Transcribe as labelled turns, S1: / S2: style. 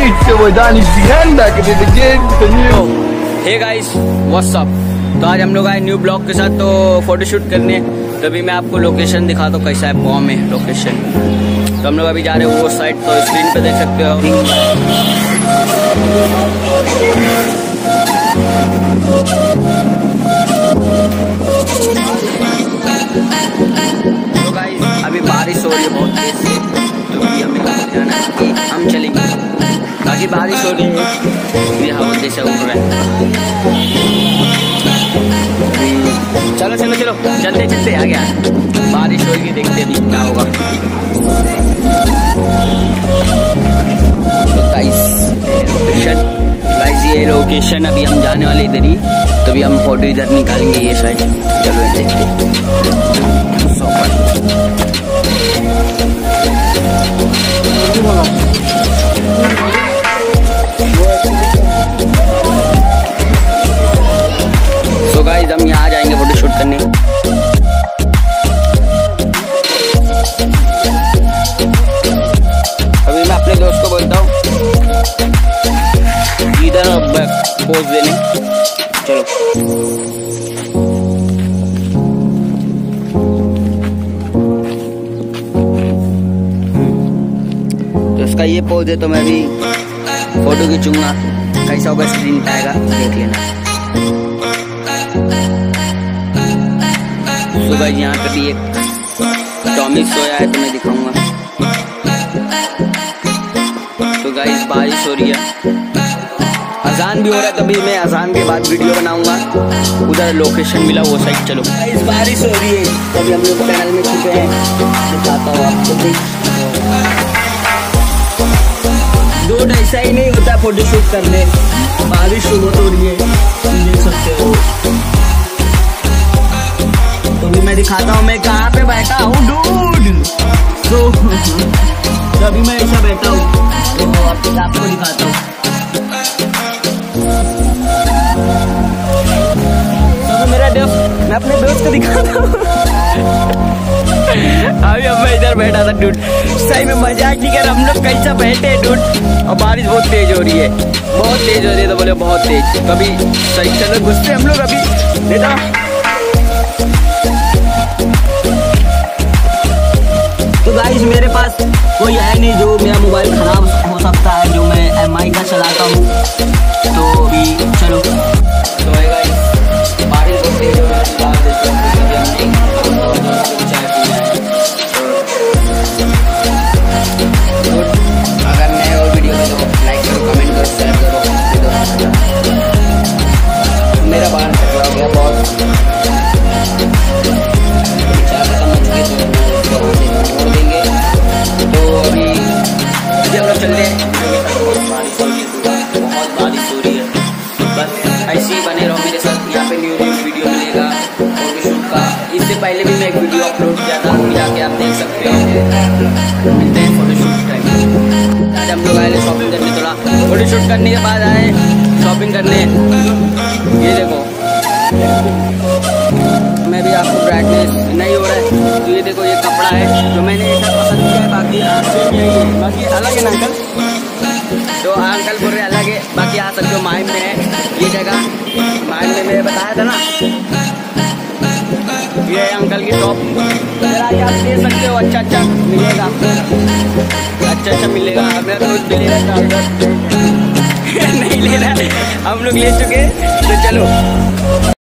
S1: Grüße wohl da nicht die Hände gegeben.
S2: Hey guys what's up. तो आज हम लोग आए न्यू ब्लॉग के साथ तो फोटोशूट करने। तो अभी मैं आपको लोकेशन दिखा दूँ कैसा है बॉम में लोकेशन। तो हम लोग अभी जा रहे हैं वो साइड, तो स्क्रीन पे देख सकते हो। तो गाइस अभी बारिश हो रही है बहुत तेज से, तो अभी हमें जाना है कि हम चलेंगे। बाकी बारिश हो रही है, ये हवा जैसा उड़ रहा है। चलो चलो चलो चलते चलते आ गया। बारिश होगी, देखते अभी क्या होगा। तो गाइस ये लोकेशन अभी हम जाने वाले इधर ही, तो अभी हम फोटो इधर निकालेंगे ये साइड। चलो देखते। तो गाइस हम यहाँ जाएंगे फोटो शूट करने। अभी मैं अपने दोस्त को बोलता हूँ इधर पोज देने। चलो तो इसका ये पोज है, तो मैं भी फोटो खींचूंगा। कैसा होगा स्क्रीन पे आएगा, देख लेना। सुबह यहाँ पे भी एक टॉमी सोया है, तो मैं दिखाऊंगा। तो गाइस बारिश हो रही है, अजान भी हो रहा है, तभी मैं अजान के बाद वीडियो बनाऊंगा। उधर लोकेशन मिला वो साइड। चलो गाइस बारिश हो रही है, तभी हम लोग पैनल में छुपे हैं। दिखाता हूँ आपको। दूर ऐसा ही नहीं होता फोटो शूट करने, बारिश बहुत हो रही है, देख सकते हो। तो अभी मैं दिखाता हूँ मैं कहाँ पे बैठा हूँ डूड। तो अभी मैं ऐसा बैठा हूँ, तो आपको दिखाता हूँ। तो मेरा दोस्त, मैं अपने दोस्त को दिखाता हूँ। अभी अब मैं इधर बैठा था डूड, सही में मजाक नहीं कर। हम लोग कैसा बैठे डूड, और बारिश बहुत तेज हो रही है, बहुत तेज हो रही है। तो बोले बहुत तेज, कभी सही चलो घुसते हम लोग अभी। देखा तो गाइस मेरे पास कोई है नहीं जो मेरा मोबाइल खराब हो सकता है, जो मैं MI का चलाता हूँ। तो अभी चलो। तो बारिश बहुत तेज हो रही है, अगर नए और वीडियो में तो लाइक करो, कमेंट करो, शेयर करो। मेरा बाहर टकरा हो गया बहुत, छोड़ देंगे। तो अभी हम लोग चल रहे हैं। बहुत बारिश हो रही है, बस ऐसे ही बने रहो मेरे साथ। यहाँ पे न्यू वीडियो मिलेगा फोटोशूट का। इससे पहले भी मैं एक वीडियो अपलोड किया था, जाके आप देख सकते हो। मिलते हैं फोटोशूट टाइम। आज हम लोग आए शॉपिंग करने, थोड़ा फोटोशूट करने के बाद आए शॉपिंग करने। ये देखो, मैं भी आपको ब्राइटनेस नहीं हो रहा है, तो ये देखो ये कपड़ा है जो मैंने ऐसा पसंद किया है। बाकी अलग है ना अंकल, तो अंकल बोल रहे अलग है। बाकी आ सकते हो, माइम में है ये जगह। माइम में मैंने बताया था ना, ये है अंकल की शॉप। आगे आप ले सकते हो, अच्छा अच्छा मिलेगा, अच्छा अच्छा मिलेगा। मेरा दोस्त भी ले रहा है नहीं ले रहा है, हम लोग ले चुके। तो चलो